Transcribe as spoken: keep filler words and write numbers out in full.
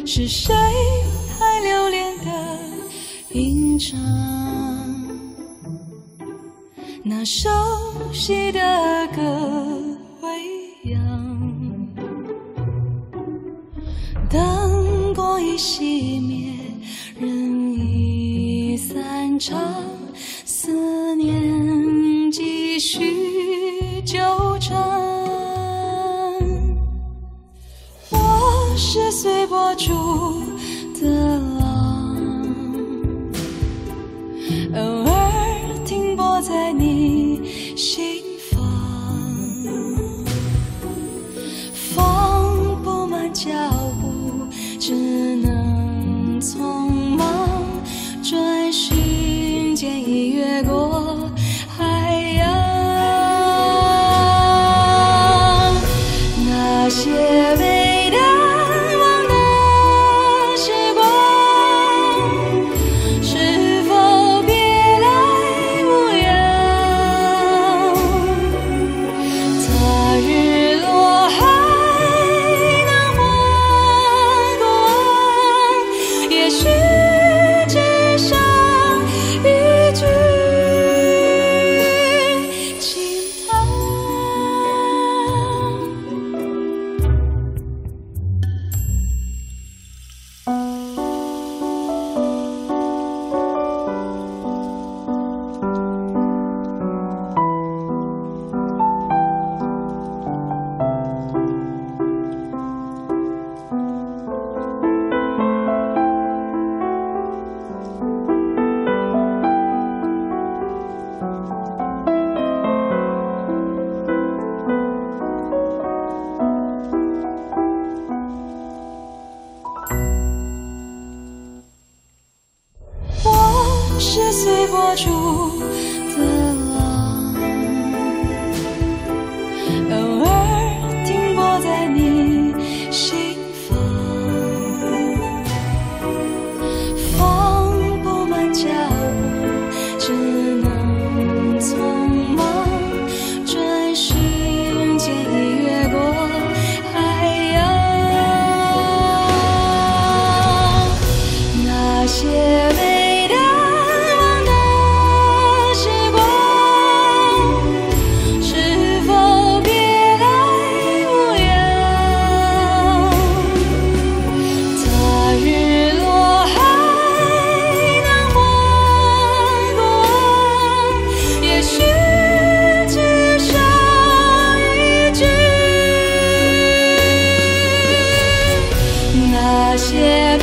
是谁还留恋的吟唱那熟悉的歌微扬？灯光已熄灭，人已散场，思念继续纠缠。我是随波逐的浪，偶尔停泊在你心房，放不满脚步，只能匆忙，转瞬间已越过海洋。那些被淡忘的时光，是否别来无恙？他日落还能还过往，也许只剩一句轻叹。我是随波逐的浪，偶尔停泊在你心房，放不满脚步，只能匆忙，转瞬间已越过海洋。那些被淡忘的时光，是否别来无恙？他日落还能还过往，也许只剩一句。那些